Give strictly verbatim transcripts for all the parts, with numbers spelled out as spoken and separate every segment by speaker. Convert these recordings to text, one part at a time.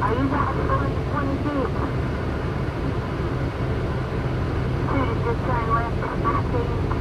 Speaker 1: Are you guys going to twenty deep? Two, just turn left at nineteen.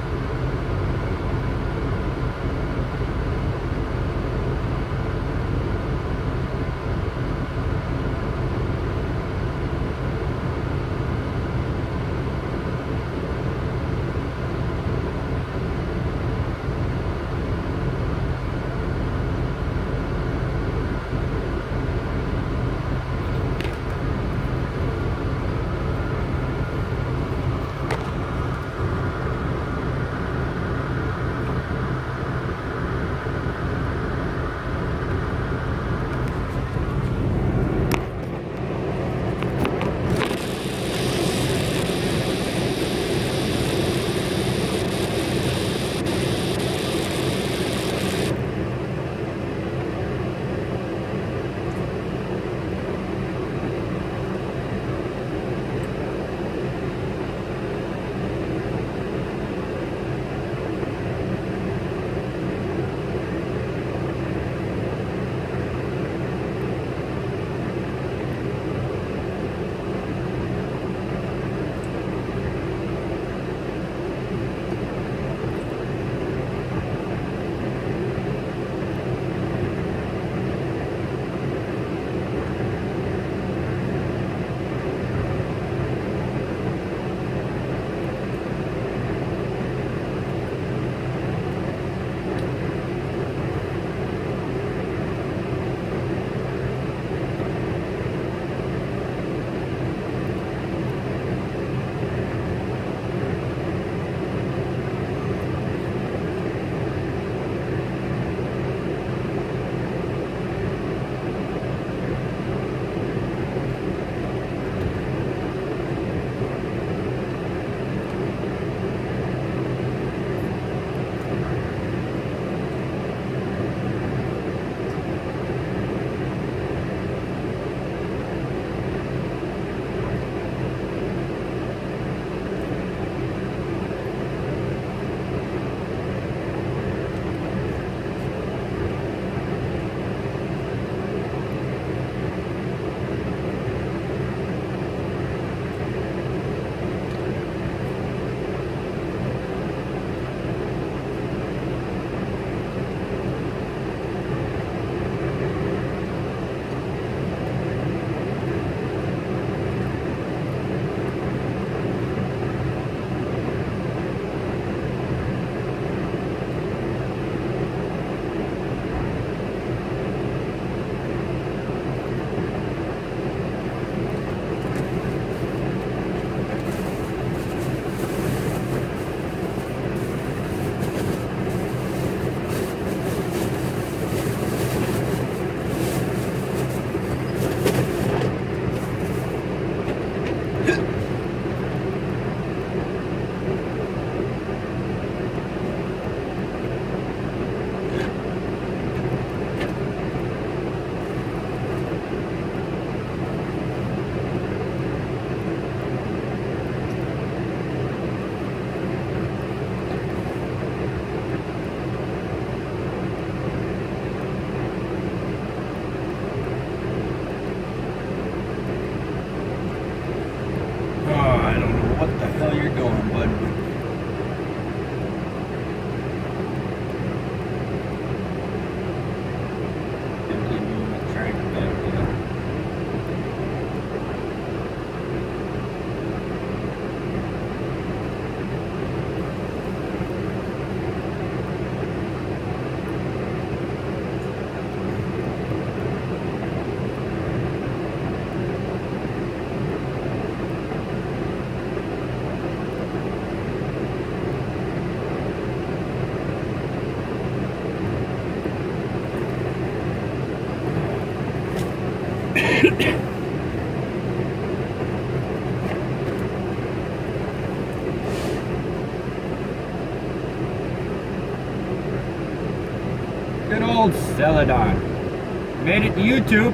Speaker 2: Good old Celadon. Made it to YouTube.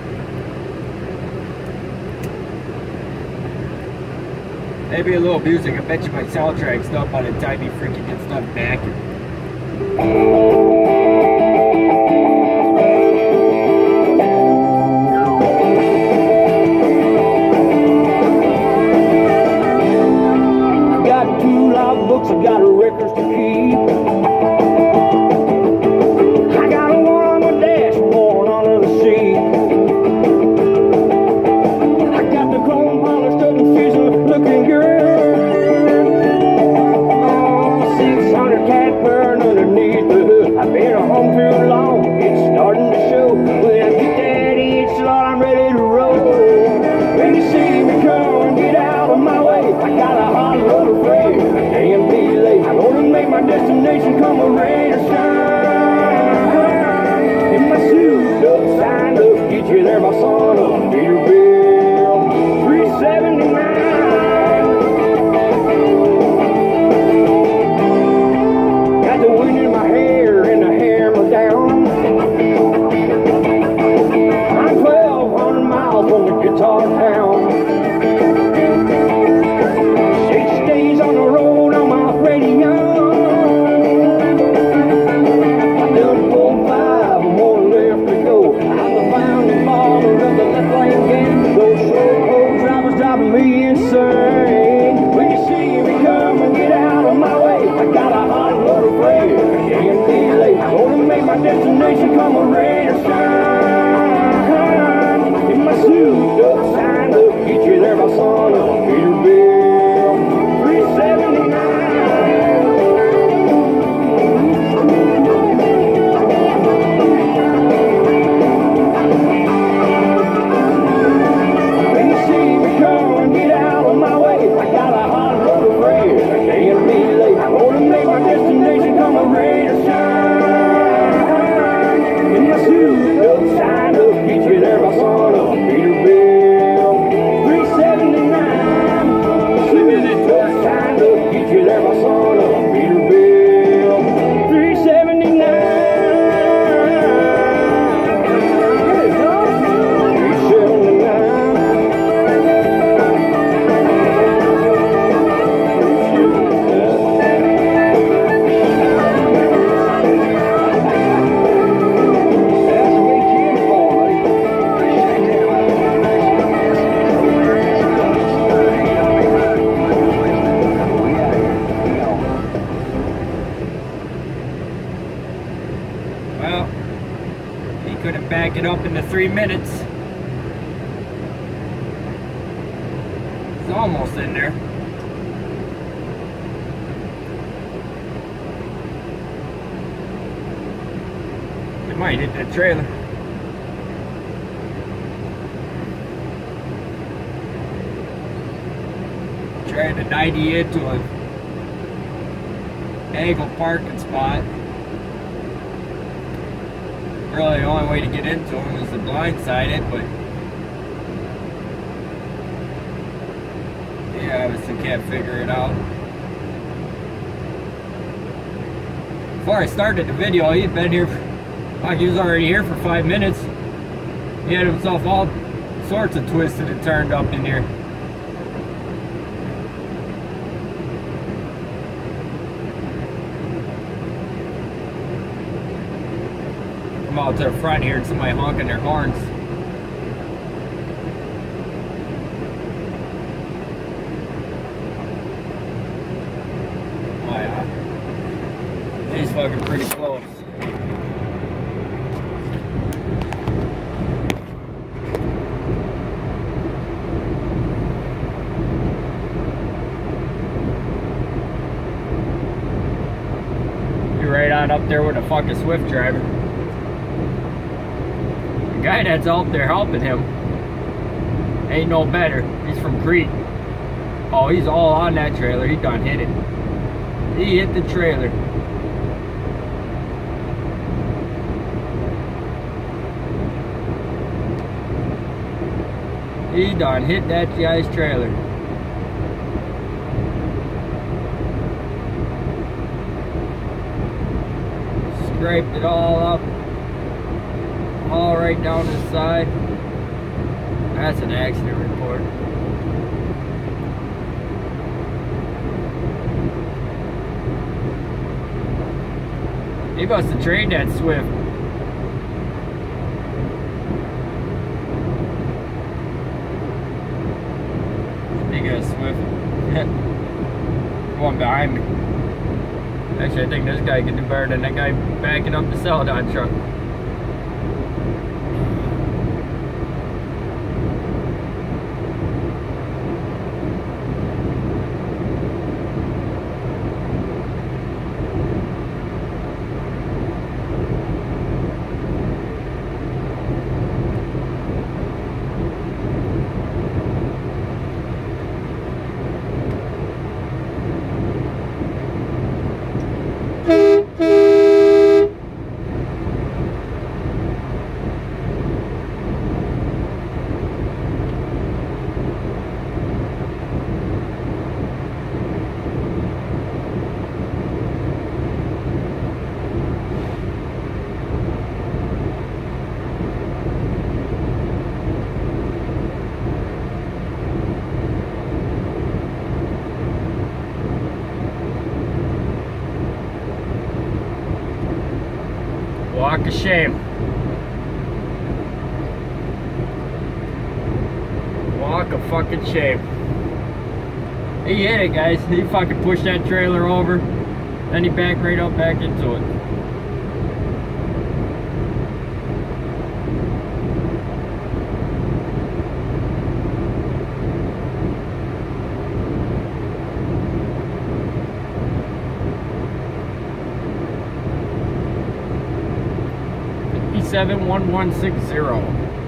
Speaker 2: Maybe a little music. I bet you my soundtrack's up by the time he freaking gets done back.
Speaker 3: to shine. In my suit up, signed up, get you there by sun up. Peterbilt, three seventy-nine. When you see me coming, get out of my way. I got a hot road of freight, I can't be late. I want to make my destination come a ray of shine. In my suit up, signed up, get you there by sun up. Peterbilt, three seventy-nine. Suit up, signed up, get you there by sun up. Peterbilt, three seventy-nine.
Speaker 2: Well, he couldn't back it up into three minutes. It's almost in there. It might hit that trailer. Trying to ninety into an angle parking spot. Really, the only way to get into him is to blindside it, but yeah, I obviously can't figure it out. Before I started the video, he'd been here, like he was already here for five minutes. He had himself all sorts of twisted and turned up in here. I'm out to the front here and somebody honking their horns. Oh yeah. He's fucking pretty close. You're right on up there with a fucking Swift driver. The guy that's out there helping him ain't no better. He's from Crete. Oh, he's all on that trailer. He done hit it. He hit the trailer. He done hit that guy's trailer. Scraped it all up. All right down the side. That's an accident report. He must have trained that Swift. He got a Swift. One behind me. Actually, I think this guy can do better than that guy backing up the Celadon truck. Walk of shame. Walk of fucking shame. He hit it, guys. He fucking pushed that trailer over. Then he backed right up back into it. seven one one six zero.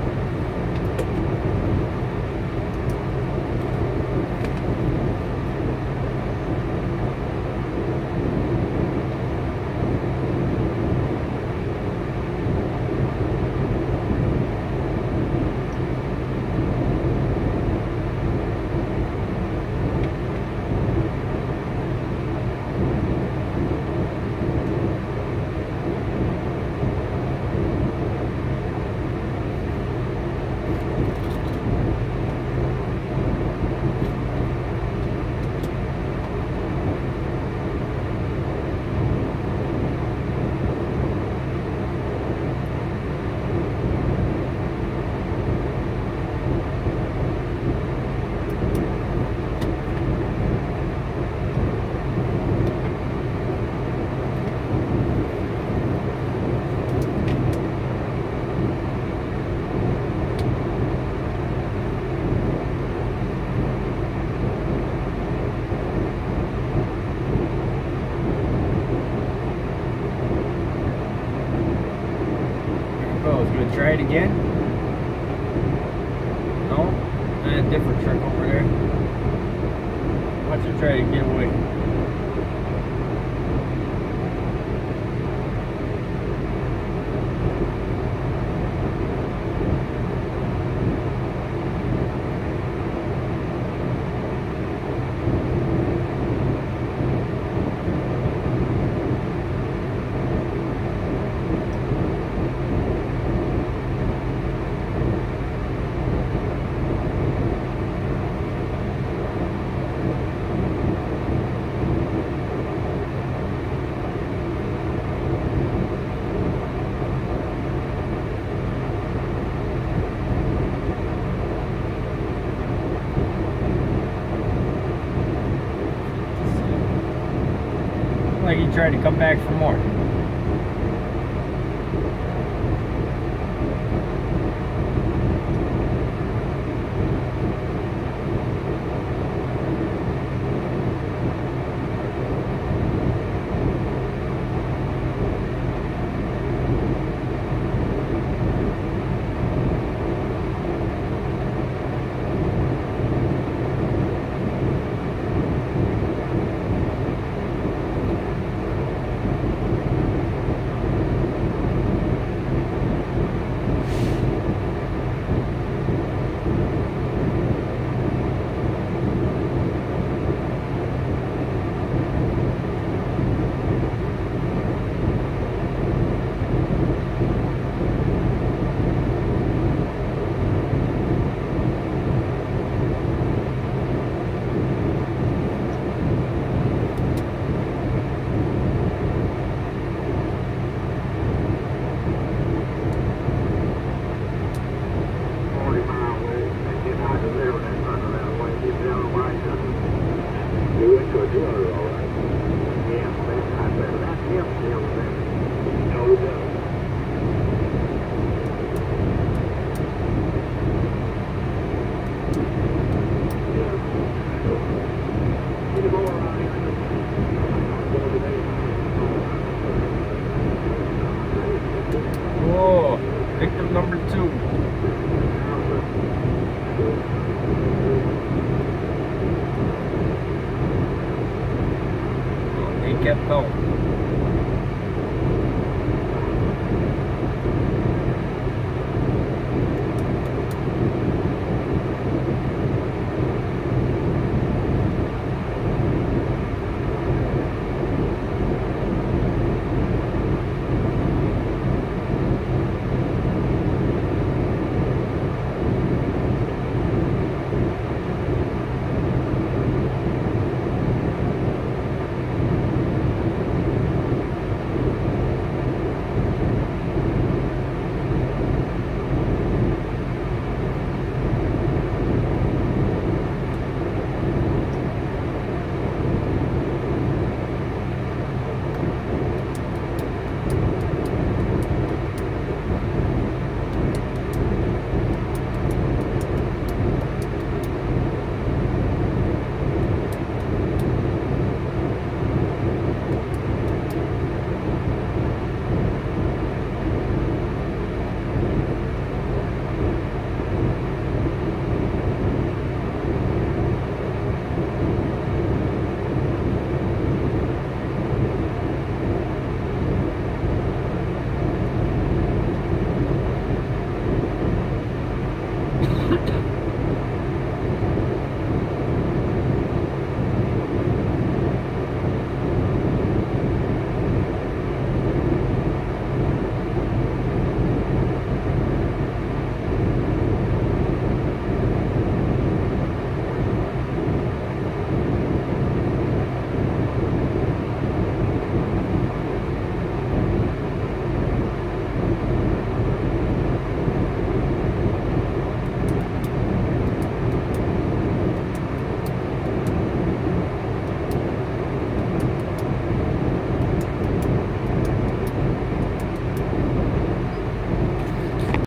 Speaker 2: Try it again. No, a different truck over there. Watch him try to get away. Like he tried to come back for more. Whoa, victim number two. Oh, he kept going.